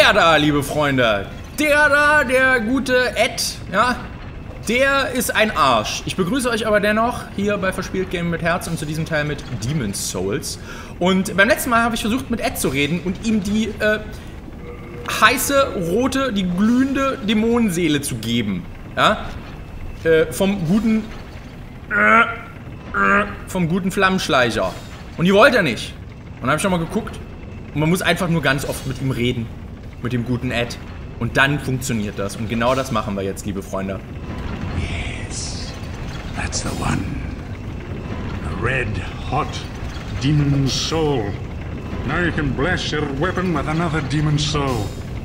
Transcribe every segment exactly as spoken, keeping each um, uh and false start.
Der da, liebe Freunde, der da, der gute Ed, ja, der ist ein Arsch. Ich begrüße euch aber dennoch hier bei Verspielt Gaming mit Herz und zu diesem Teil mit Demon's Souls. Und beim letzten Mal habe ich versucht, mit Ed zu reden und ihm die äh, heiße, rote, die glühende Dämonenseele zu geben. Ja, äh, vom guten, äh, äh, vom guten Flammenschleicher. Und die wollte er nicht. Und dann habe ich nochmal geguckt. Und man muss einfach nur ganz oft mit ihm reden. Mit dem guten Ed. Und dann funktioniert das. Und genau das machen wir jetzt, liebe Freunde. Yes, that's the one. A red hot demon's soul. Now you can bless your weapon with another demon's soul.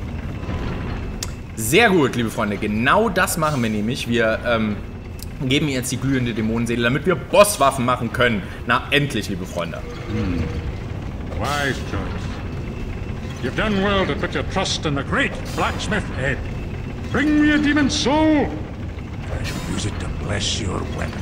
Sehr gut, liebe Freunde. Genau das machen wir nämlich. Wir ähm, geben jetzt die glühende Dämonenseele, damit wir Bosswaffen machen können. Na, endlich, liebe Freunde. Hmm. Wise choice. You've done well to put your trust in the great blacksmith Ed. Bring me a demon's soul. I shall use it to bless your weapon.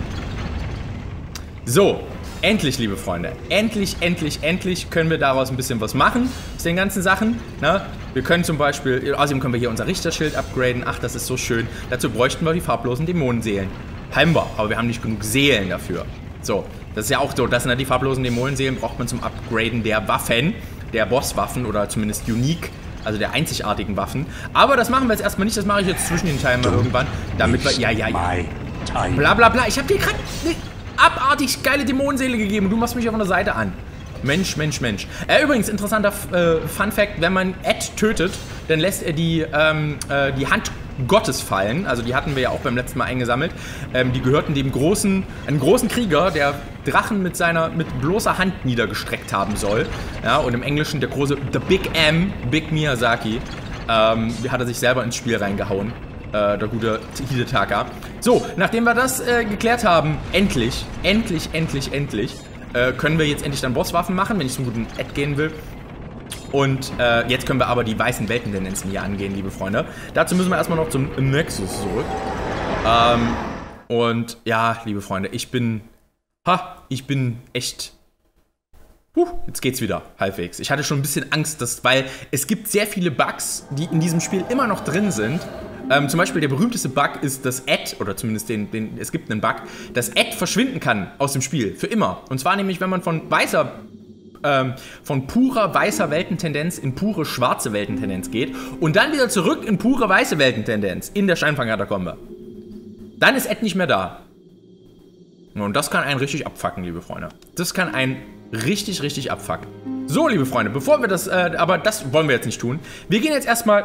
So, endlich, liebe Freunde. Endlich, endlich, endlich können wir daraus ein bisschen was machen aus den ganzen Sachen. Na, wir können zum Beispiel, außerdem können wir hier unser Richterschild upgraden. Ach, das ist so schön. Dazu bräuchten wir die farblosen Dämonenseelen. Haben wir, aber wir haben nicht genug Seelen dafür. So, das ist ja auch so. Das sind ja die farblosen Dämonenseelen, braucht man zum Upgraden der Waffen. Der Bosswaffen oder zumindest Unique, also der einzigartigen Waffen. Aber das machen wir jetzt erstmal nicht, das mache ich jetzt zwischen den Teilen mal irgendwann, damit wir, ja, ja, ja, bla bla bla. Ich habe dir gerade eine abartig geile Dämonenseele gegeben und du machst mich auf der Seite an. Mensch, Mensch, Mensch. Äh, übrigens, interessanter äh, Fun Fact, wenn man Ed tötet, dann lässt er die, ähm, äh, die Hand Gottes fallen. Also die hatten wir ja auch beim letzten Mal eingesammelt. Ähm, die gehörten dem großen, einem großen Krieger, der Drachen mit seiner, mit bloßer Hand niedergestreckt haben soll. Ja, und im Englischen der große, The Big M, Big Miyazaki, ähm, hat er sich selber ins Spiel reingehauen. Äh, der gute Hidetaka. So, nachdem wir das äh, geklärt haben, endlich, endlich, endlich, endlich, äh, können wir jetzt endlich dann Bosswaffen machen, wenn ich zum guten Ed gehen will. Und äh, jetzt können wir aber die weißen Weltentendenzen hier angehen, liebe Freunde. Dazu müssen wir erstmal noch zum Nexus zurück. Ähm, und ja, liebe Freunde, ich bin... Ha, ich bin echt... Puh, jetzt geht's wieder, halbwegs. Ich hatte schon ein bisschen Angst, dass, weil es gibt sehr viele Bugs, die in diesem Spiel immer noch drin sind. Ähm, zum Beispiel der berühmteste Bug ist, dass Ed, oder zumindest den, den, es gibt einen Bug, dass Ed verschwinden kann aus dem Spiel, für immer. Und zwar nämlich, wenn man von weißer... Ähm, von purer weißer Weltentendenz in pure schwarze Weltentendenz geht und dann wieder zurück in pure weiße Weltentendenz in der Scheinfangkatakombe. Dann ist Ed nicht mehr da. Und das kann einen richtig abfucken, liebe Freunde. Das kann einen richtig, richtig abfucken. So, liebe Freunde, bevor wir das, äh, aber das wollen wir jetzt nicht tun. Wir gehen jetzt erstmal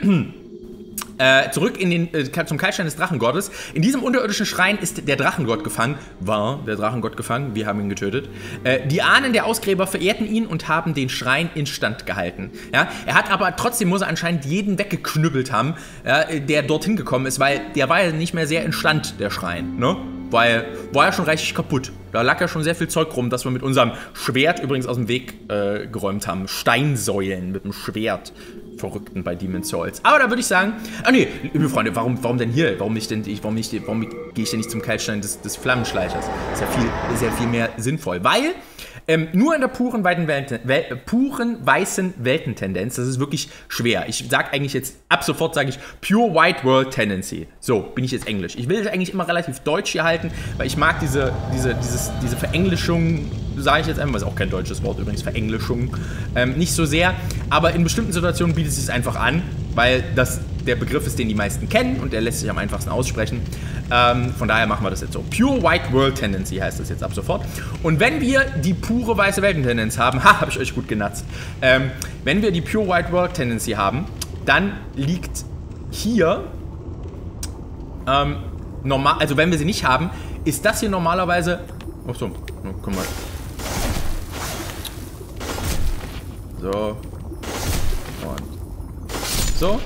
äh, zurück in den, äh, zum Keilstein des Drachengottes. In diesem unterirdischen Schrein ist der Drachengott gefangen. War der Drachengott gefangen, wir haben ihn getötet. Äh, die Ahnen der Ausgräber verehrten ihn und haben den Schrein instand gehalten. Ja? Er hat aber trotzdem, muss er anscheinend jeden weggeknüppelt haben, ja, der dorthin gekommen ist, weil der war ja nicht mehr sehr instand, der Schrein, ne? Weil, war ja schon reichlich kaputt. Da lag ja schon sehr viel Zeug rum, das wir mit unserem Schwert übrigens aus dem Weg äh, geräumt haben. Steinsäulen mit dem Schwert. Verrückten bei Demon's Souls. Aber da würde ich sagen, ah nee, liebe Freunde, warum, warum denn hier? Warum nicht denn, warum nicht, warum gehe ich denn nicht zum Keilstein des, des Flammenschleichers? Ist ja viel, ist ja viel mehr sinnvoll. Weil ähm, nur in der puren, weiten Welten, Wel, puren weißen Weltentendenz, das ist wirklich schwer. Ich sage eigentlich jetzt, ab sofort sage ich Pure White World Tendency. So, bin ich jetzt Englisch. Ich will es eigentlich immer relativ deutsch hier halten, weil ich mag diese, diese, dieses, diese Verenglischung, sage ich jetzt einfach, ist auch kein deutsches Wort übrigens, Verenglischung, ähm, nicht so sehr. Aber in bestimmten Situationen bietet es sich einfach an, weil das der Begriff ist, den die meisten kennen und der lässt sich am einfachsten aussprechen. Ähm, von daher machen wir das jetzt so. Pure White World Tendency heißt das jetzt ab sofort. Und wenn wir die pure weiße Weltentendenz haben, ha, habe ich euch gut genatzt. Ähm, wenn wir die Pure White World Tendency haben, dann liegt hier, ähm, normal, also wenn wir sie nicht haben, ist das hier normalerweise, ach so, oh, guck mal. So. Und so.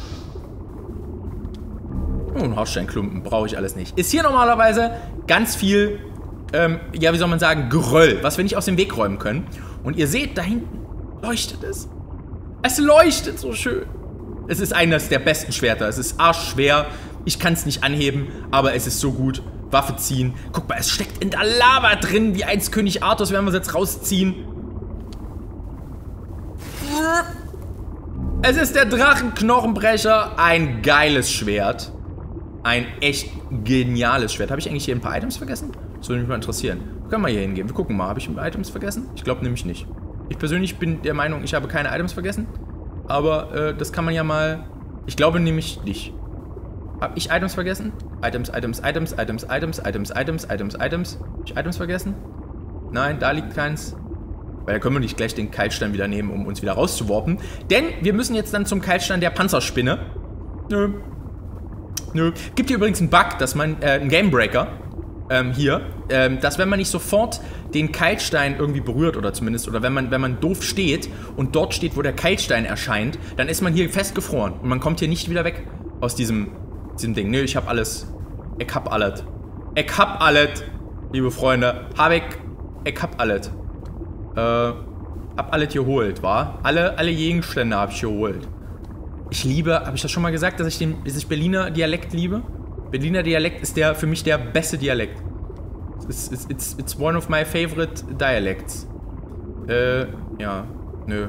Oh, ein Haussteinklumpen, brauche ich alles nicht. Ist hier normalerweise ganz viel, ähm, ja, wie soll man sagen, Geröll, was wir nicht aus dem Weg räumen können. Und ihr seht, da hinten leuchtet es. Es leuchtet so schön. Es ist eines der besten Schwerter. Es ist arschschwer. Ich kann es nicht anheben, aber es ist so gut. Waffe ziehen. Guck mal, es steckt in der Lava drin, wie einst König Arthurs, werden wir es jetzt rausziehen. Es ist der Drachenknochenbrecher. Ein geiles Schwert. Ein echt geniales Schwert. Habe ich eigentlich hier ein paar Items vergessen? Das würde mich mal interessieren. Wir können mal hier hingehen. Wir gucken mal. Habe ich Items vergessen? Ich glaube nämlich nicht. Ich persönlich bin der Meinung, ich habe keine Items vergessen. Aber äh, das kann man ja mal... Ich glaube nämlich nicht. Habe ich Items vergessen? Items, Items, Items, Items, Items, Items, Items, Items, Items. Habe ich Items vergessen? Nein, da liegt keins. Weil da können wir nicht gleich den Keilstein wieder nehmen, um uns wieder rauszuwarpen. Denn wir müssen jetzt dann zum Keilstein der Panzerspinne. Nö. Nö. Gibt hier übrigens einen Bug, dass man, äh, ein Gamebreaker, ähm, hier, ähm, dass wenn man nicht sofort den Keilstein irgendwie berührt oder zumindest, oder wenn man, wenn man doof steht und dort steht, wo der Keilstein erscheint, dann ist man hier festgefroren und man kommt hier nicht wieder weg aus diesem, diesem Ding. Nö, ich hab alles. Ich hab alles. Ich hab alles, liebe Freunde. Hab ich, ich hab alles. Äh, hab alles geholt, wa? Alle, alle Gegenstände hab ich geholt. Ich liebe, habe ich das schon mal gesagt, dass ich den, dass ich Berliner Dialekt liebe? Berliner Dialekt ist der für mich der beste Dialekt. It's, it's, it's, it's one of my favorite dialects. Äh, ja, nö.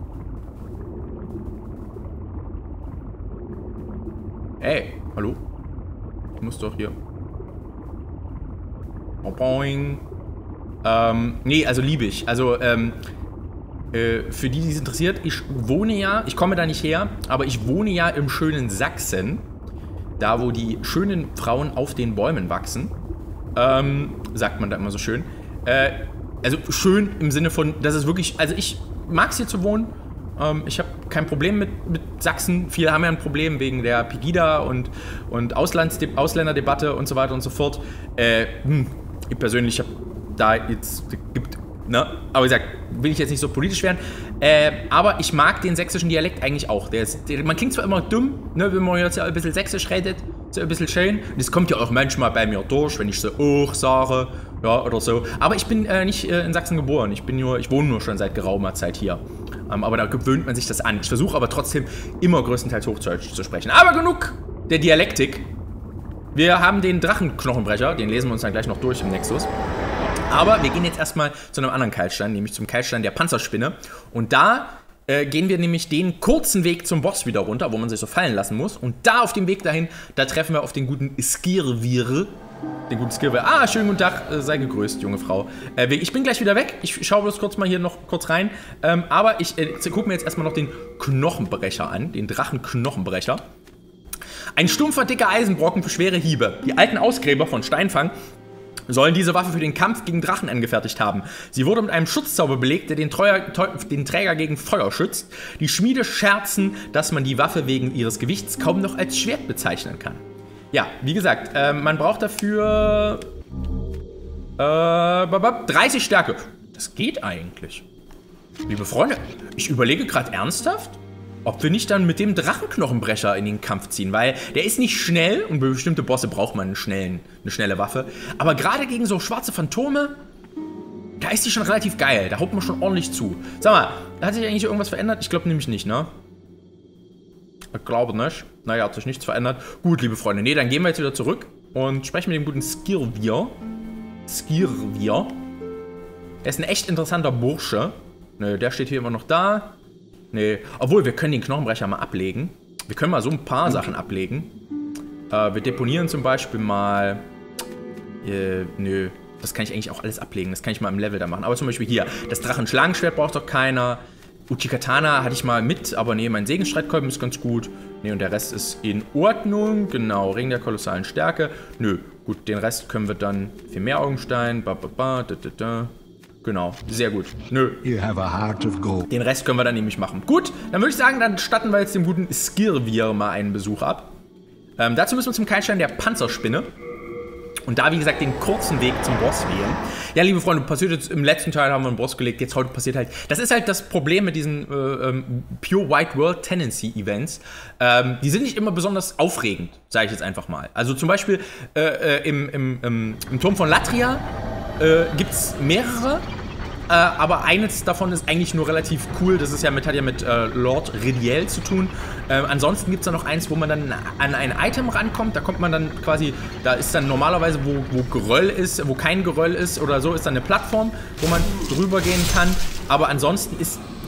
Ey, hallo? Ich muss doch hier. Boing. Ähm, nee, also liebe ich. Also, ähm, äh, für die, die es interessiert, ich wohne ja, ich komme da nicht her, aber ich wohne ja im schönen Sachsen. Da, wo die schönen Frauen auf den Bäumen wachsen. Ähm, sagt man da immer so schön. Äh, also schön im Sinne von, dass es wirklich, also ich mag es hier zu wohnen. Ähm, ich habe kein Problem mit, mit Sachsen. Viele haben ja ein Problem wegen der Pegida und, und Auslandsde Ausländerdebatte und so weiter und so fort. Äh, hm, ich persönlich habe da jetzt, gibt, ne, aber wie gesagt, will ich jetzt nicht so politisch werden. Äh, aber ich mag den sächsischen Dialekt eigentlich auch. Der ist, der, man klingt zwar immer dumm, ne, wenn man jetzt ja ein bisschen sächsisch redet, so ein bisschen schön. Und das kommt ja auch manchmal bei mir durch, wenn ich so auch sage, ja, oder so. Aber ich bin äh, nicht äh, in Sachsen geboren. Ich bin nur, ich wohne nur schon seit geraumer Zeit hier. Ähm, aber da gewöhnt man sich das an. Ich versuche aber trotzdem immer größtenteils Hochdeutsch zu sprechen. Aber genug der Dialektik. Wir haben den Drachenknochenbrecher, den lesen wir uns dann gleich noch durch im Nexus. Aber wir gehen jetzt erstmal zu einem anderen Keilstein, nämlich zum Keilstein der Panzerspinne. Und da äh, gehen wir nämlich den kurzen Weg zum Boss wieder runter, wo man sich so fallen lassen muss. Und da auf dem Weg dahin, da treffen wir auf den guten Skirvir. Den guten Skirvir. Ah, schönen guten Tag, äh, sei gegrüßt, junge Frau. Äh, ich bin gleich wieder weg. Ich schaue bloß kurz mal hier noch kurz rein. Ähm, aber ich äh, gucke mir jetzt erstmal noch den Knochenbrecher an, den Drachenknochenbrecher. Ein stumpfer, dicker Eisenbrocken für schwere Hiebe. Die alten Ausgräber von Steinfang sollen diese Waffe für den Kampf gegen Drachen angefertigt haben. Sie wurde mit einem Schutzzauber belegt, der den, Treuer, den Träger gegen Feuer schützt. Die Schmiede scherzen, dass man die Waffe wegen ihres Gewichts kaum noch als Schwert bezeichnen kann. Ja, wie gesagt, äh, man braucht dafür äh, dreißig Stärke. Das geht eigentlich. Liebe Freunde, ich überlege gerade ernsthaft, ob wir nicht dann mit dem Drachenknochenbrecher in den Kampf ziehen, weil der ist nicht schnell und bei bestimmten Bosse braucht man einen schnellen, eine schnelle Waffe. Aber gerade gegen so schwarze Phantome, da ist die schon relativ geil. Da haut man schon ordentlich zu. Sag mal, hat sich eigentlich irgendwas verändert? Ich glaube nämlich nicht, ne? Ich glaube nicht. Naja, hat sich nichts verändert. Gut, liebe Freunde, nee, dann gehen wir jetzt wieder zurück und sprechen mit dem guten Skirvir. Skirvir. Er ist ein echt interessanter Bursche. Ne, der steht hier immer noch da. Nee, obwohl, wir können den Knochenbrecher mal ablegen. Wir können mal so ein paar Sachen ablegen. Äh, wir deponieren zum Beispiel mal... Äh, nö, das kann ich eigentlich auch alles ablegen. Das kann ich mal im Level da machen. Aber zum Beispiel hier, das Drachenschlagenschwert braucht doch keiner. Uchi-Katana hatte ich mal mit, aber nee, mein Segenstreitkolben ist ganz gut. Nee, und der Rest ist in Ordnung. Genau, Ring der kolossalen Stärke. Nö, gut, den Rest können wir dann... Viel mehr Augenstein, ba, ba, ba, da, da, da. Genau, sehr gut. Nö. You have a heart of gold. Den Rest können wir dann nämlich machen. Gut, dann würde ich sagen, dann statten wir jetzt dem guten Skirvir mal einen Besuch ab. Ähm, dazu müssen wir zum Keilstein der Panzerspinne. Und da, wie gesagt, den kurzen Weg zum Boss wählen. Ja, liebe Freunde, passiert jetzt, im letzten Teil haben wir einen Boss gelegt, jetzt heute passiert halt, das ist halt das Problem mit diesen äh, ähm, Pure White World Tendency Events. Ähm, die sind nicht immer besonders aufregend, sage ich jetzt einfach mal. Also zum Beispiel äh, äh, im, im, im, im Turm von Latria äh, gibt es mehrere. Äh, aber eines davon ist eigentlich nur relativ cool. Das ist ja mit, hat ja mit äh, Lord Ridiel zu tun. Ähm, ansonsten gibt es da noch eins, wo man dann an ein Item rankommt. Da kommt man dann quasi, da ist dann normalerweise, wo, wo Geröll ist, wo kein Geröll ist oder so, ist dann eine Plattform, wo man drüber gehen kann. Aber ansonsten ist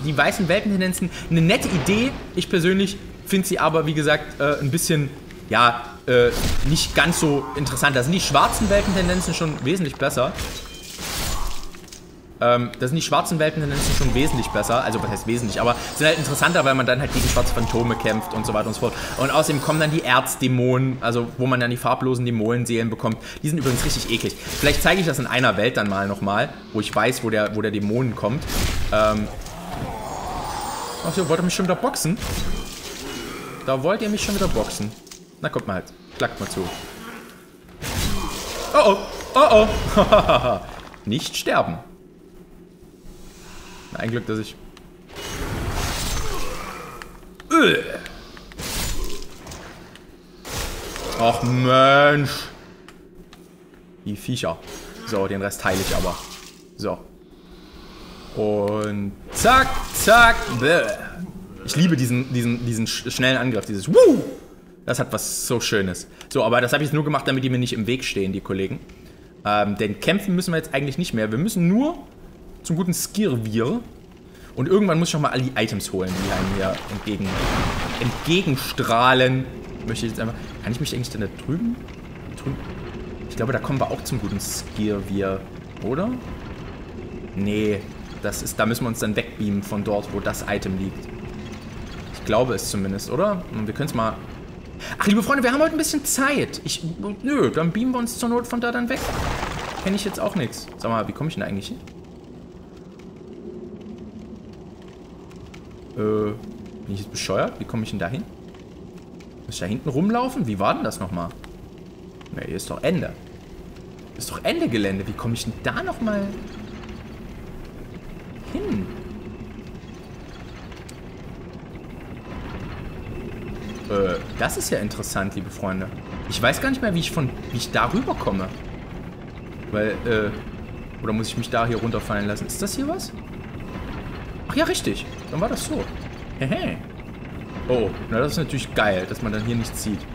die weißen Weltentendenzen eine nette Idee. Ich persönlich finde sie aber, wie gesagt, äh, ein bisschen, ja, äh, nicht ganz so interessant. Da sind die schwarzen Weltentendenzen schon wesentlich besser. Ähm, da sind die schwarzen Weltentendenzen schon wesentlich besser. Also, was heißt wesentlich? Aber sind halt interessanter, weil man dann halt gegen schwarze Phantome kämpft und so weiter und so fort. Und außerdem kommen dann die Erzdämonen, also wo man dann die farblosen Dämonenseelen bekommt. Die sind übrigens richtig eklig. Vielleicht zeige ich das in einer Welt dann mal nochmal, wo ich weiß, wo der, wo der Dämonen kommt. Ähm. Ach so, wollt ihr mich schon wieder boxen? Da wollt ihr mich schon wieder boxen. Na, kommt mal halt. Klackt mal zu. Oh oh. Oh oh. Nicht sterben. Ein Glück, dass ich... Öh. Ach Mensch. Die Viecher. So, den Rest heile ich aber. So. Und zack, zack. Bäh. Ich liebe diesen, diesen, diesen schnellen Angriff. Dieses Wuh. Das hat was so Schönes. So, aber das habe ich nur gemacht, damit die mir nicht im Weg stehen, die Kollegen. Ähm, denn kämpfen müssen wir jetzt eigentlich nicht mehr. Wir müssen nur... zum guten Skirvir. Und irgendwann muss ich noch mal all die Items holen, die einem hier entgegen, entgegenstrahlen. Möchte ich jetzt einfach... Kann ich mich eigentlich denn da drüben? drüben? Ich glaube, da kommen wir auch zum guten Skirvir. Oder? Nee. Das ist, da müssen wir uns dann wegbeamen von dort, wo das Item liegt. Ich glaube es zumindest, oder? Und wir können es mal... Ach, liebe Freunde, wir haben heute ein bisschen Zeit. Ich... Nö, dann beamen wir uns zur Not von da dann weg. Kenne ich jetzt auch nichts. Sag mal, wie komme ich denn da eigentlich hin? Äh, bin ich jetzt bescheuert? Wie komme ich denn da hin? Muss ich da hinten rumlaufen? Wie war denn das nochmal? Ne, hier ist doch Ende. Hier ist doch Ende Gelände. Wie komme ich denn da nochmal hin? Äh, das ist ja interessant, liebe Freunde. Ich weiß gar nicht mehr, wie ich von, wie ich da rüber komme. Weil, äh, oder muss ich mich da hier runterfallen lassen? Ist das hier was? Ach ja, richtig. Dann war das so. Hehe. Oh, na das ist natürlich geil, dass man dann hier nichts sieht.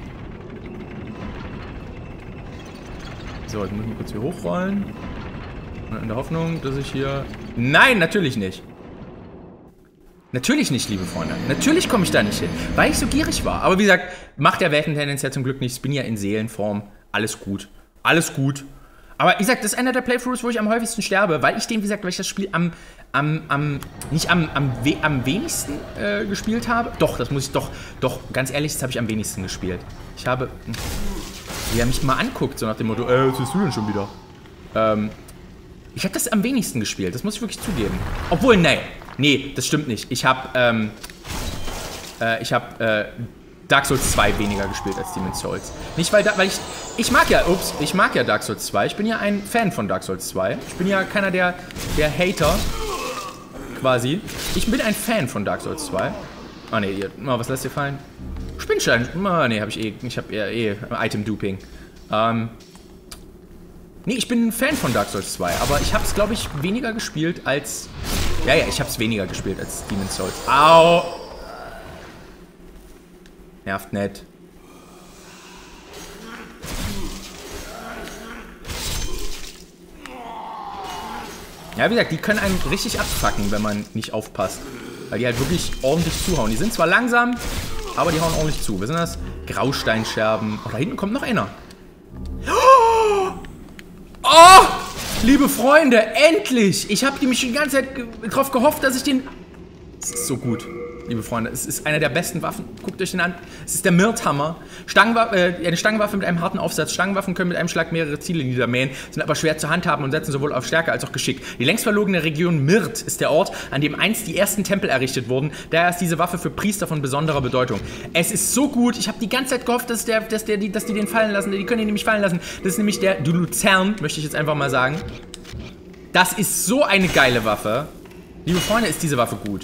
So, jetzt muss ich mal kurz hier hochrollen. In der Hoffnung, dass ich hier... Nein, natürlich nicht. Natürlich nicht, liebe Freunde. Natürlich komme ich da nicht hin, weil ich so gierig war. Aber wie gesagt, macht der Weltentendenz ja zum Glück nichts. Ich bin ja in Seelenform. Alles gut. Alles gut. Aber wie gesagt, das ist einer der Playthroughs, wo ich am häufigsten sterbe, weil ich den, wie gesagt, weil ich das Spiel am, am, am, nicht am, am, we am wenigsten äh, gespielt habe. Doch, das muss ich doch, doch, ganz ehrlich, das habe ich am wenigsten gespielt. Ich habe, wie er mich mal anguckt, so nach dem Motto, äh, was bist du denn schon wieder? Ähm, ich habe das am wenigsten gespielt, das muss ich wirklich zugeben. Obwohl, nee, nee, das stimmt nicht. Ich habe, ähm, äh, ich habe, äh, Dark Souls zwei weniger gespielt als Demon's Souls. Nicht, weil, da, weil ich, ich mag ja, ups, ich mag ja Dark Souls zwei. Ich bin ja ein Fan von Dark Souls zwei. Ich bin ja keiner der, der Hater, quasi. Ich bin ein Fan von Dark Souls zwei. Ah, ne, oh, was lässt dir fallen? Spinnstein. Oh, ne, hab ich eh, ich hab eher eh Item-Duping. Ähm, nee, ich bin ein Fan von Dark Souls zwei, aber ich hab's, glaube ich, weniger gespielt als, ja, ja, ich hab's weniger gespielt als Demon's Souls. Au! Nervt nicht. Ja, wie gesagt, die können einen richtig abfacken, wenn man nicht aufpasst. Weil die halt wirklich ordentlich zuhauen. Die sind zwar langsam, aber die hauen ordentlich zu. Wir sind das Grausteinscherben. Oh, da hinten kommt noch einer. Oh! Liebe Freunde, endlich! Ich habe nämlich die ganze Zeit darauf gehofft, dass ich den... Es ist so gut. Liebe Freunde, es ist eine der besten Waffen. Guckt euch den an. Es ist der Mirthammer. Stangenwa äh, eine Stangenwaffe mit einem harten Aufsatz. Stangenwaffen können mit einem Schlag mehrere Ziele niedermähen, sind aber schwer zu handhaben und setzen sowohl auf Stärke als auch Geschick. Die längst verlogene Region Mirt ist der Ort, an dem einst die ersten Tempel errichtet wurden. Daher ist diese Waffe für Priester von besonderer Bedeutung. Es ist so gut. Ich habe die ganze Zeit gehofft, dass, der, dass, der, die, dass die den fallen lassen. Die können den nämlich fallen lassen. Das ist nämlich der du Luzern, möchte ich jetzt einfach mal sagen. Das ist so eine geile Waffe. Liebe Freunde, ist diese Waffe gut.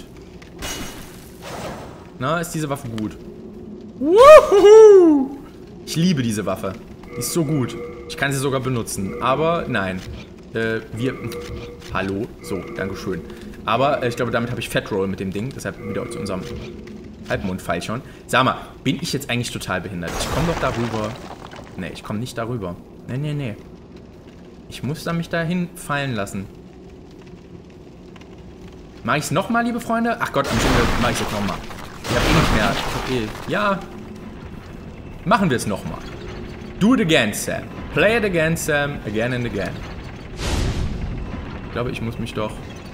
Na, ist diese Waffe gut. Wuhu! Ich liebe diese Waffe. Die ist so gut. Ich kann sie sogar benutzen. Aber nein. Äh, wir... Hallo? So, dankeschön. Aber äh, ich glaube, damit habe ich Fatroll mit dem Ding. Deshalb wieder zu unserem Halbmondpfeilchen. Sag mal, bin ich jetzt eigentlich total behindert? Ich komme doch darüber. Nee, ich komme nicht darüber. Nee, nee, nee. Ich muss da mich dahin fallen lassen. Mache ich es nochmal, liebe Freunde? Ach Gott, am Ende mache ich es jetzt nochmal. Ich habe eh nicht mehr. Ich hab eh, ja. Machen wir es nochmal. Do it again, Sam. Play it again, Sam. Again and again. Ich glaube, ich muss mich doch...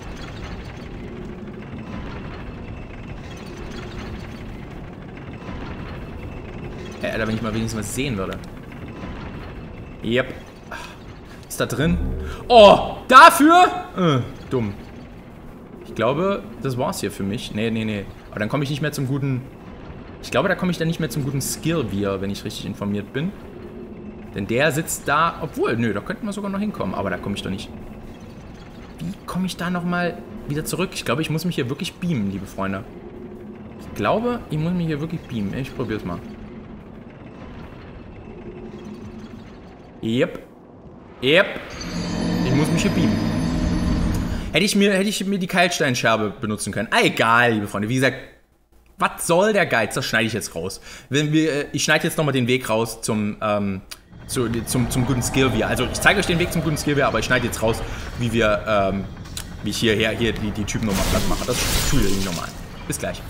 Hey, Alter, wenn ich mal wenigstens was sehen würde. Yep. Ist da drin? Oh, dafür? Äh, dumm. Ich glaube, das war's hier für mich. Nee, nee, nee. Aber dann komme ich nicht mehr zum guten... Ich glaube, da komme ich dann nicht mehr zum guten Skill-Viewer, wenn ich richtig informiert bin. Denn der sitzt da... Obwohl, nö, da könnten wir sogar noch hinkommen. Aber da komme ich doch nicht... Wie komme ich da nochmal wieder zurück? Ich glaube, ich muss mich hier wirklich beamen, liebe Freunde. Ich glaube, ich muss mich hier wirklich beamen. Ich probiere es mal. Yep. Yep. Ich muss mich hier beamen. Hätte ich mir, hätte ich mir die Keilsteinscherbe benutzen können. Ah, egal, liebe Freunde. Wie gesagt, was soll der Geiz? Das schneide ich jetzt raus. Wenn wir, ich schneide jetzt nochmal den Weg raus zum, ähm, zu, zum, zum guten Skill-Viewer. Also, ich zeige euch den Weg zum guten Skill-Viewer, aber ich schneide jetzt raus, wie wir, ähm, wie ich hierher, hier die, die Typen nochmal platt mache. Das tue ich nicht normal. Bis gleich.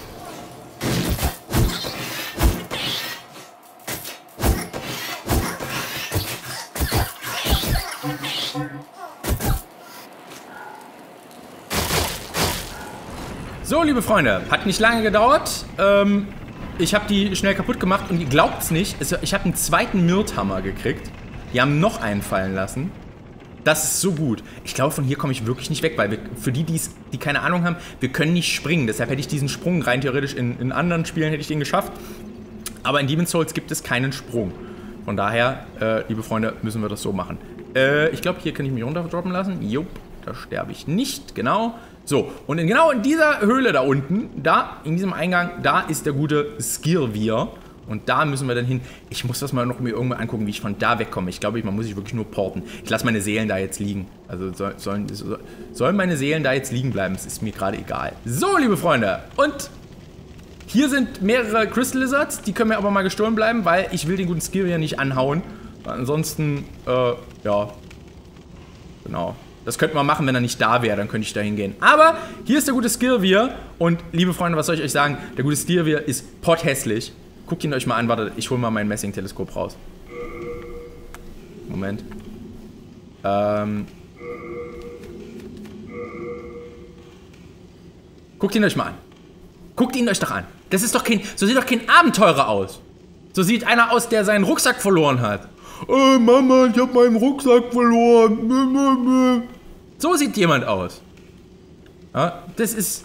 So, liebe Freunde, hat nicht lange gedauert. Ähm, ich habe die schnell kaputt gemacht und ihr glaubt's nicht, ich habe einen zweiten Myrthammer gekriegt. Die haben noch einen fallen lassen. Das ist so gut. Ich glaube, von hier komme ich wirklich nicht weg, weil wir, für die, die's, die keine Ahnung haben, wir können nicht springen. Deshalb hätte ich diesen Sprung rein theoretisch in, in anderen Spielen hätte ich den geschafft. Aber in Demon's Souls gibt es keinen Sprung. Von daher, äh, liebe Freunde, müssen wir das so machen. Äh, ich glaube, hier kann ich mich runterdroppen lassen. Jupp, da sterbe ich nicht, genau. So, und in, genau in dieser Höhle da unten, da, in diesem Eingang, da ist der gute Skill-Viewer. Und da müssen wir dann hin. Ich muss das mal noch mir irgendwann angucken, wie ich von da wegkomme. Ich glaube, man muss sich wirklich nur porten. Ich lasse meine Seelen da jetzt liegen. Also soll, sollen, sollen meine Seelen da jetzt liegen bleiben? Es ist mir gerade egal. So, liebe Freunde. Und hier sind mehrere Crystal Lizards. Die können mir aber mal gestohlen bleiben, weil ich will den guten Skill-Viewer nicht anhauen. Ansonsten, äh, ja. Genau. Das könnte man machen, wenn er nicht da wäre, dann könnte ich da hingehen. Aber hier ist der gute Skill-Viewer. Und liebe Freunde, was soll ich euch sagen? Der gute Skill-Viewer ist potthässlich. Guckt ihn euch mal an. Warte, ich hole mal mein Messing-Teleskop raus. Moment. Ähm. Guckt ihn euch mal an. Guckt ihn euch doch an. Das ist doch kein... So sieht doch kein Abenteurer aus. So sieht einer aus, der seinen Rucksack verloren hat. Oh, Mama, ich hab meinen Rucksack verloren. So sieht jemand aus. Ja, das ist...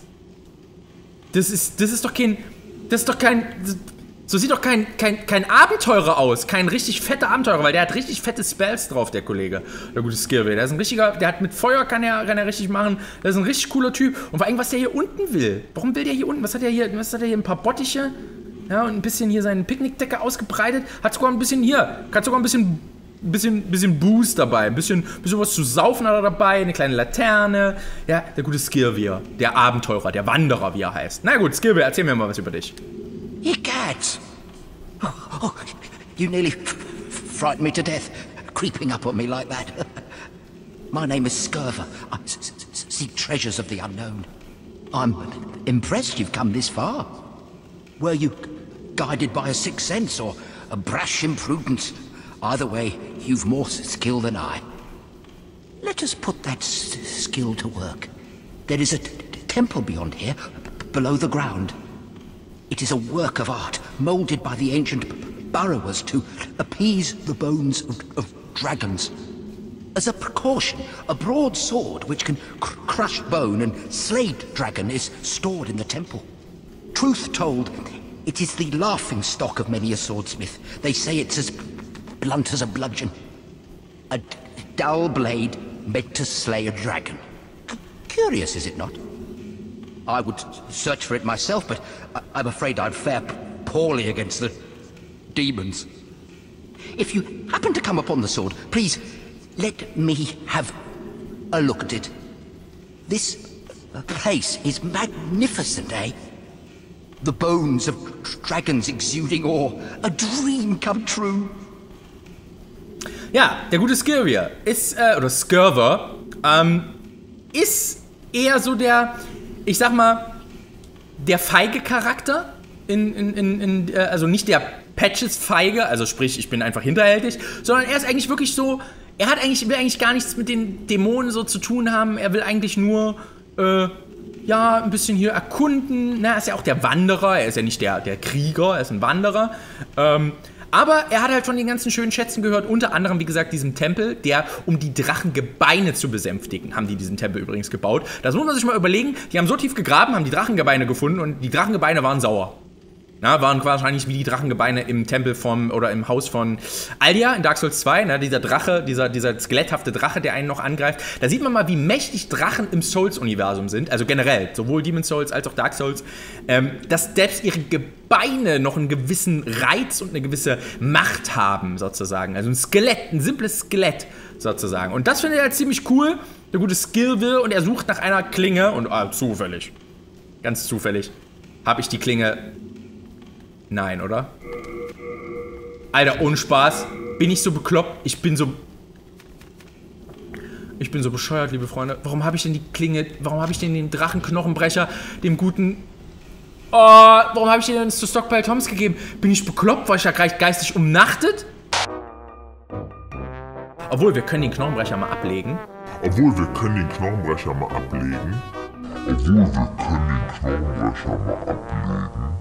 Das ist... Das ist doch kein... Das ist doch kein... So sieht doch kein, kein, kein Abenteurer aus. Kein richtig fetter Abenteurer, weil der hat richtig fette Spells drauf, der Kollege. Der gute Skill-Viewer. Der ist ein richtiger... Der hat mit Feuer, kann er, kann er richtig machen. Der ist ein richtig cooler Typ. Und vor allem, was der hier unten will. Warum will der hier unten? Was hat er hier? Was hat er hier? Ein paar Bottiche? Ja, und ein bisschen hier seine Picknickdecke ausgebreitet. Hat sogar ein bisschen hier. Hat sogar ein bisschen... Ein bisschen, bisschen Boost dabei, ein bisschen, bisschen was zu saufen hat er dabei, eine kleine Laterne. Ja, der gute Skill-Viewer, der Abenteurer, der Wanderer, wie er heißt. Na gut, Skill-Viewer, erzähl mir mal was über dich. Egads! Oh, oh, you nearly frightened me to death, creeping up on me like that. My name is Skirver. I seek treasures of the unknown. I'm impressed you've come this far. Were you guided by a sixth sense or a brash imprudence? Either way, you've more skill than I. Let us put that s skill to work. There is a t temple beyond here, below the ground. It is a work of art, molded by the ancient burrowers to appease the bones of, of dragons. As a precaution, a broad sword which can cr crush bone and slay dragon is stored in the temple. Truth told, it is the laughing stock of many a swordsmith. They say it's as blunt as a bludgeon. A d dull blade meant to slay a dragon. C curious, is it not? I would search for it myself, but I I'm afraid I'd fare poorly against the demons. If you happen to come upon the sword, please let me have a look at it. This place is magnificent, eh? The bones of dragons exuding awe. A dream come true. Ja, der gute Skill-Viewer ist, äh, oder Skirver, ähm, ist eher so der, ich sag mal, der feige Charakter. In, in, in, in, also nicht der Patches-feige, also sprich, ich bin einfach hinterhältig, sondern er ist eigentlich wirklich so, er hat eigentlich, will eigentlich gar nichts mit den Dämonen so zu tun haben. Er will eigentlich nur, äh, ja, ein bisschen hier erkunden. Na, er ist ja auch der Wanderer, er ist ja nicht der, der Krieger, er ist ein Wanderer. Ähm, aber er hat halt von den ganzen schönen Schätzen gehört, unter anderem, wie gesagt, diesem Tempel, der, um die Drachengebeine zu besänftigen, haben die diesen Tempel übrigens gebaut. Das muss man sich mal überlegen, die haben so tief gegraben, haben die Drachengebeine gefunden und die Drachengebeine waren sauer. Na, waren wahrscheinlich wie die Drachengebeine im Tempel vom, oder im Haus von Aldia in Dark Souls zwei, ne, dieser Drache, dieser, dieser skeletthafte Drache, der einen noch angreift. Da sieht man mal, wie mächtig Drachen im Souls-Universum sind, also generell, sowohl Demon's Souls als auch Dark Souls, ähm, dass selbst ihre Gebeine noch einen gewissen Reiz und eine gewisse Macht haben, sozusagen. Also ein Skelett, ein simples Skelett, sozusagen. Und das findet er halt ziemlich cool, der gute Skill will, und er sucht nach einer Klinge, und ah, zufällig, ganz zufällig, habe ich die Klinge. Nein, oder? Alter, ohne Spaß. Bin ich so bekloppt? Ich bin so... Ich bin so bescheuert, liebe Freunde. Warum habe ich denn die Klinge... Warum habe ich denn den Drachenknochenbrecher, dem guten... Oh, warum habe ich den denn zu Stockpile Toms gegeben? Bin ich bekloppt? War ich da gleich geistig umnachtet? Obwohl, wir können den Knochenbrecher mal ablegen. Obwohl, wir können den Knochenbrecher mal ablegen. Obwohl, wir können den Knochenbrecher mal ablegen.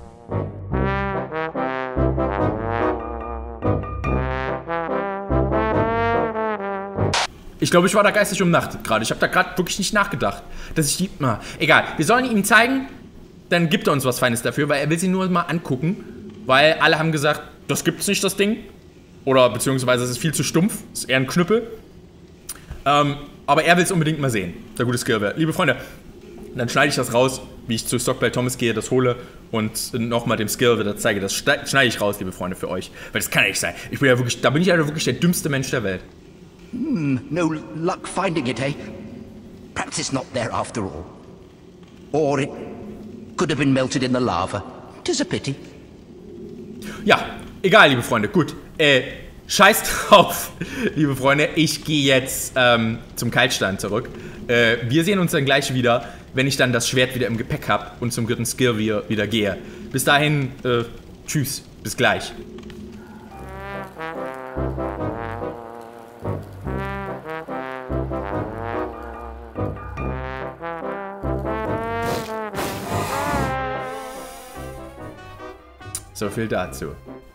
Ich glaube, ich war da geistig umnachtet gerade. Ich habe da gerade wirklich nicht nachgedacht, dass ich die... Na, egal, wir sollen ihm zeigen, dann gibt er uns was Feines dafür, weil er will sie nur mal angucken, weil alle haben gesagt, das gibt's nicht, das Ding. Oder beziehungsweise es ist viel zu stumpf, es ist eher ein Knüppel. Ähm, aber er will es unbedingt mal sehen, der gute Skillware. Liebe Freunde, dann schneide ich das raus, wie ich zu Stockpile Thomas gehe, das hole und nochmal dem Skill wieder zeige. Das schneide ich raus, liebe Freunde, für euch. Weil das kann ja nicht sein. Ich bin ja wirklich, da bin ich ja wirklich der dümmste Mensch der Welt. Hmm, no luck finding it, eh? Perhaps it's not there after all. Or it could have been melted in the lava. 'Tis a pity. Ja, egal, liebe Freunde. Gut, äh, scheiß drauf, liebe Freunde. Ich gehe jetzt ähm, zum Kaltstein zurück. Äh, wir sehen uns dann gleich wieder, wenn ich dann das Schwert wieder im Gepäck habe und zum dritten Skill wieder, wieder gehe. Bis dahin, äh, tschüss, bis gleich. So viel dazu.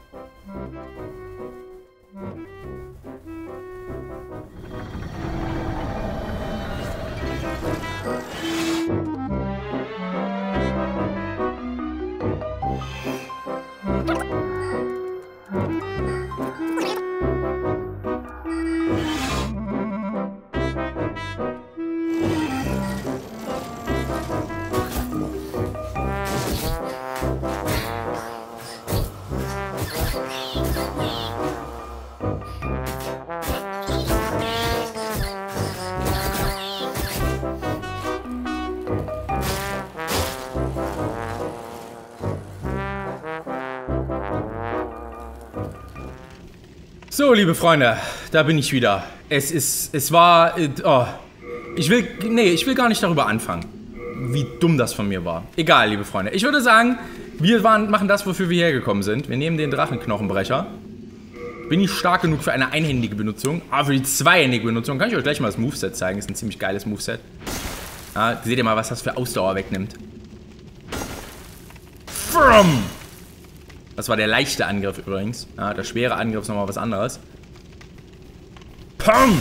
So, liebe Freunde, da bin ich wieder. Es ist, es war, oh, ich will, nee, ich will gar nicht darüber anfangen, wie dumm das von mir war. Egal, liebe Freunde. Ich würde sagen, wir waren, machen das, wofür wir hergekommen sind. Wir nehmen den Drachenknochenbrecher. Bin ich stark genug für eine einhändige Benutzung, aber für die zweihändige Benutzung kann ich euch gleich mal das Moveset zeigen. Ist ein ziemlich geiles Moveset. Ja, seht ihr mal, was das für Ausdauer wegnimmt. Frum! Das war der leichte Angriff übrigens. Ja, der schwere Angriff ist nochmal was anderes. Pam!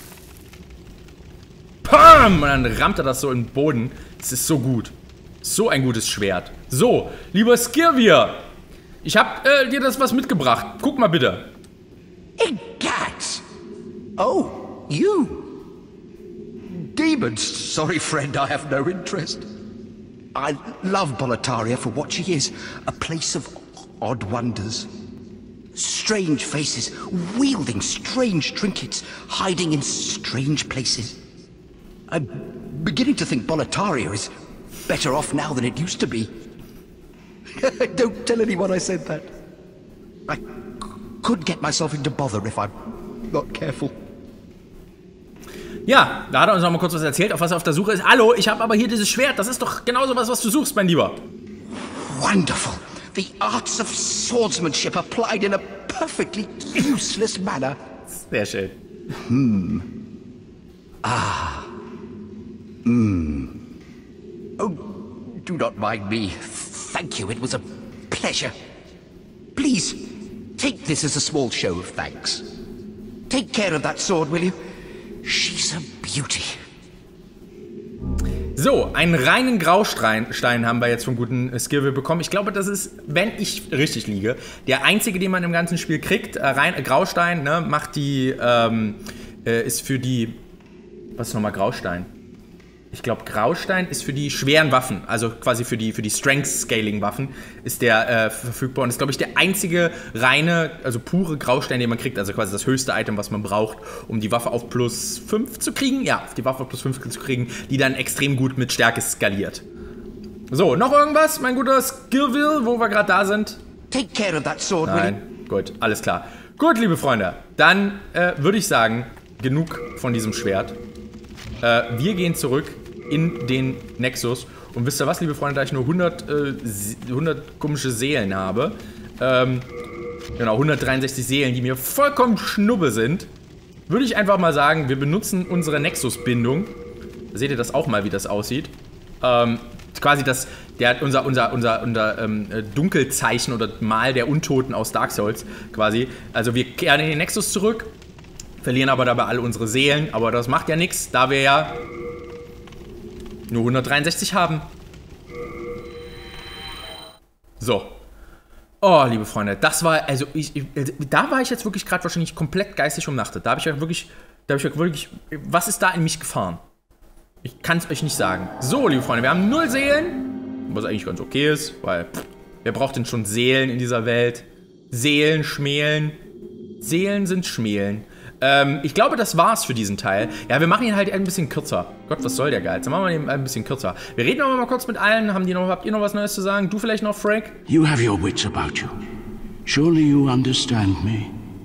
Pam! Und dann rammt er das so in den Boden. Das ist so gut. So ein gutes Schwert. So, lieber Skirvir, ich hab äh, dir das was mitgebracht. Guck mal bitte. Egad! Oh, you. Demons. Sorry, friend, I have no interest. I love Boletaria for what she is. A place of odd wonders. Strange faces, wielding strange trinkets, hiding in strange places. I'm beginning to think Boletaria is better off now than it used to be. Don't tell anyone I said that. I could get myself into bother if I'm not careful. Ja, da hat er uns noch mal kurz was erzählt, auf was er auf der Suche ist. Hallo, ich habe aber hier dieses Schwert. Das ist doch genauso was, was du suchst, mein Lieber. Wonderful. The arts of swordsmanship applied in a perfectly useless manner. Sehr schön. Hmm. Ah. Hmm. Oh, do not mind me. Thank you. It was a pleasure. Please, take this as a small show of thanks. Take care of that sword, will you? She's a beauty. So, einen reinen Graustein Stein haben wir jetzt vom guten Skirvil bekommen. Ich glaube, das ist, wenn ich richtig liege, der einzige, den man im ganzen Spiel kriegt. Äh, rein, äh, Graustein, ne, macht die, ähm, äh, ist für die, was ist nochmal Graustein? Ich glaube, Graustein ist für die schweren Waffen, also quasi für die, für die Strength-Scaling-Waffen ist der äh, verfügbar. Und ist, glaube ich, der einzige reine, also pure Graustein, den man kriegt. Also quasi das höchste Item, was man braucht, um die Waffe auf plus fünf zu kriegen. Ja, auf die Waffe auf plus fünf zu kriegen, die dann extrem gut mit Stärke skaliert. So, noch irgendwas, mein guter Skirvil, wo wir gerade da sind? Take care of that sword, Nein, gut, alles klar. Gut, liebe Freunde, dann äh, würde ich sagen, genug von diesem Schwert. Äh, wir gehen zurück in den Nexus. Und wisst ihr was, liebe Freunde, da ich nur hundert, äh, hundert komische Seelen habe, ähm, genau, hundertdreiundsechzig Seelen, die mir vollkommen schnuppe sind, würde ich einfach mal sagen, wir benutzen unsere Nexus-Bindung. Da seht ihr das auch mal, wie das aussieht. Ähm, quasi das, der, unser, unser, unser, unser ähm, Dunkelzeichen oder Mal der Untoten aus Dark Souls, quasi. Also wir kehren in den Nexus zurück, verlieren aber dabei alle unsere Seelen, aber das macht ja nichts, da wir ja nur hundertdreiundsechzig haben. So. Oh, liebe Freunde, das war, also, ich, ich, da war ich jetzt wirklich gerade wahrscheinlich komplett geistig umnachtet. Da habe ich ja wirklich, da habe ich ja wirklich, was ist da in mich gefahren? Ich kann es euch nicht sagen. So, liebe Freunde, wir haben null Seelen, was eigentlich ganz okay ist, weil, pff, wer braucht denn schon Seelen in dieser Welt? Seelen, Schmälen. Seelen sind Schmälen. Ähm, ich glaube, das war's für diesen Teil. Ja, wir machen ihn halt ein bisschen kürzer. Gott, was soll der Geiz? Dann machen wir ihn ein bisschen kürzer. Wir reden aber mal kurz mit allen. Haben die noch, habt ihr noch was Neues zu sagen? Du vielleicht noch, Frank? You have your wits about you. Surely you understand me.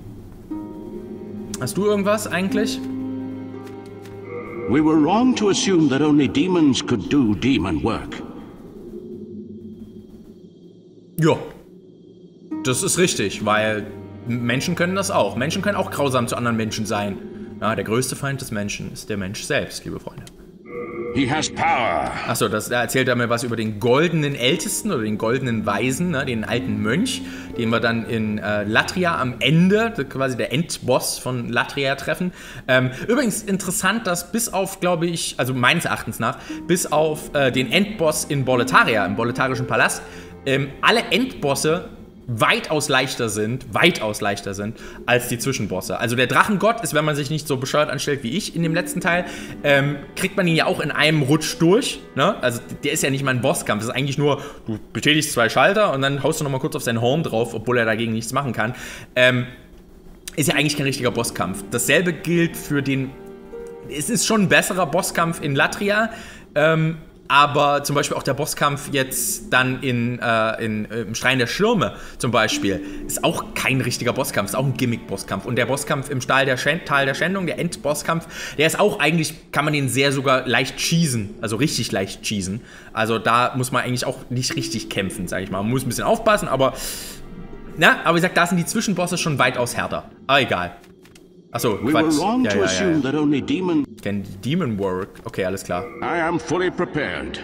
Hast du irgendwas eigentlich? We were wrong to assume that only demons could do demon work. Ja. Das ist richtig, weil Menschen können das auch. Menschen können auch grausam zu anderen Menschen sein. Ja, der größte Feind des Menschen ist der Mensch selbst, liebe Freunde. He has power. Achso, das da erzählt er mir was über den goldenen Ältesten oder den goldenen Weisen, ne, den alten Mönch, den wir dann in äh, Latria am Ende, quasi der Endboss von Latria treffen. Ähm, übrigens interessant, dass bis auf, glaube ich, also meines Erachtens nach, bis auf äh, den Endboss in Boletaria, im Boletarischen Palast, ähm, alle Endbosse weitaus leichter sind, weitaus leichter sind als die Zwischenbosse. Also der Drachengott ist, wenn man sich nicht so bescheuert anstellt wie ich in dem letzten Teil, ähm, kriegt man ihn ja auch in einem Rutsch durch, ne? Also der ist ja nicht mal ein Bosskampf, das ist eigentlich nur, du betätigst zwei Schalter und dann haust du nochmal kurz auf sein Horn drauf, obwohl er dagegen nichts machen kann. Ähm, ist ja eigentlich kein richtiger Bosskampf. Dasselbe gilt für den, es ist schon ein besserer Bosskampf in Latria, ähm, aber zum Beispiel auch der Bosskampf jetzt dann in, äh, in, äh, im Schrein der Schirme zum Beispiel ist auch kein richtiger Bosskampf, ist auch ein Gimmick-Bosskampf. Und der Bosskampf im Stahl der Schen Tal der Schändung, der Endbosskampf, der ist auch eigentlich, kann man den sehr sogar leicht cheesen, also richtig leicht cheesen. Also da muss man eigentlich auch nicht richtig kämpfen, sag ich mal. Man muss ein bisschen aufpassen, aber, na, aber wie gesagt, da sind die Zwischenbosse schon weitaus härter. Aber egal. Achso, Quatsch. Ja, ja, ja, ja. Can demon work? Okay, alles klar. I am fully prepared.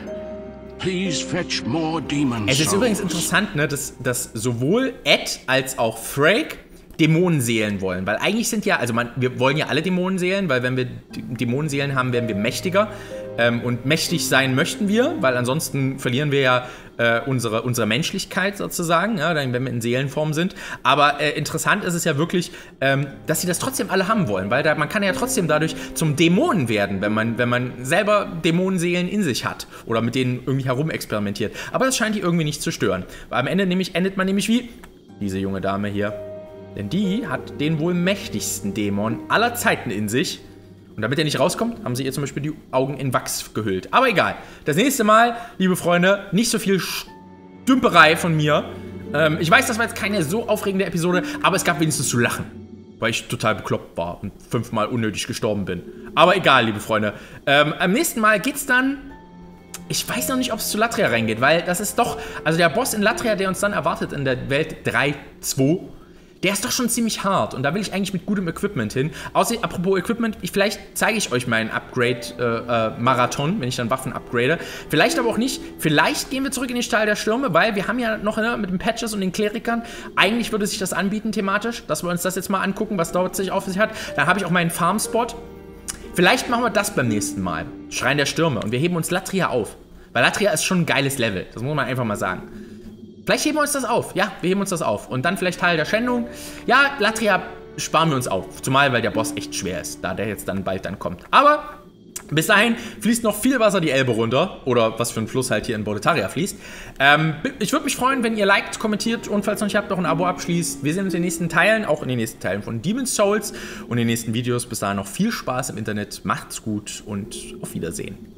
Please fetch more demon Es ist übrigens interessant, ne, dass, dass sowohl Ed als auch Freyk Dämonenseelen wollen. Weil eigentlich sind ja, also man, wir wollen ja alle Dämonenseelen, weil wenn wir Dämonenseelen haben, werden wir mächtiger. Ähm, und mächtig sein möchten wir, weil ansonsten verlieren wir ja äh, unsere, unsere Menschlichkeit sozusagen, ja, wenn wir in Seelenform sind. Aber äh, interessant ist es ja wirklich, ähm, dass sie das trotzdem alle haben wollen, weil da, man kann ja trotzdem dadurch zum Dämonen werden, wenn man, wenn man selber Dämonenseelen in sich hat oder mit denen irgendwie herumexperimentiert. Aber das scheint die irgendwie nicht zu stören. Weil am Ende nämlich, endet man nämlich wie diese junge Dame hier. Denn die hat den wohl mächtigsten Dämon aller Zeiten in sich. Und damit er nicht rauskommt, haben sie ihr zum Beispiel die Augen in Wachs gehüllt. Aber egal. Das nächste Mal, liebe Freunde, nicht so viel Stümperei von mir. Ähm, ich weiß, das war jetzt keine so aufregende Episode, aber es gab wenigstens zu lachen. weil ich total bekloppt war und fünfmal unnötig gestorben bin. Aber egal, liebe Freunde. Ähm, am nächsten Mal geht's dann... Ich weiß noch nicht, ob es zu Latria reingeht, weil das ist doch... Also der Boss in Latria, der uns dann erwartet in der Welt drei zwei, der ist doch schon ziemlich hart. Und da will ich eigentlich mit gutem Equipment hin. Außerdem, apropos Equipment, ich, vielleicht zeige ich euch meinen Upgrade-Marathon, äh, äh, wenn ich dann Waffen upgrade. Vielleicht aber auch nicht. Vielleicht gehen wir zurück in den Stall der Stürme, weil wir haben ja noch ne, mit den Patches und den Klerikern, eigentlich würde sich das anbieten thematisch, dass wir uns das jetzt mal angucken, was dort sich auf sich hat. Dann habe ich auch meinen Farmspot. Vielleicht machen wir das beim nächsten Mal. Schrein der Stürme. Und wir heben uns Latria auf. Weil Latria ist schon ein geiles Level. Das muss man einfach mal sagen. Vielleicht heben wir uns das auf. Ja, wir heben uns das auf. Und dann vielleicht Teil der Schändung. Ja, Latria sparen wir uns auf. Zumal, weil der Boss echt schwer ist. Da der jetzt dann bald dann kommt. Aber bis dahin fließt noch viel Wasser die Elbe runter. Oder was für ein Fluss halt hier in Boletaria fließt. Ähm, ich würde mich freuen, wenn ihr liked, kommentiert und falls noch nicht habt, noch ein Abo abschließt. Wir sehen uns in den nächsten Teilen, auch in den nächsten Teilen von Demon's Souls und in den nächsten Videos. Bis dahin noch viel Spaß im Internet. Macht's gut und auf Wiedersehen.